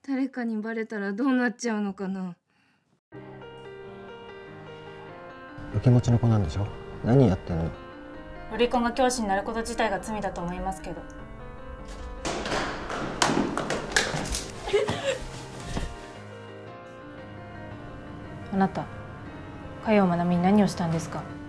誰かにバレたらどうなっちゃうのかな。 受け持ちの子なんでしょ。何やってんの。 ロリコンが教師になること自体が罪だと思いますけど。あなた、嘉陽まなみに何をしたんですか？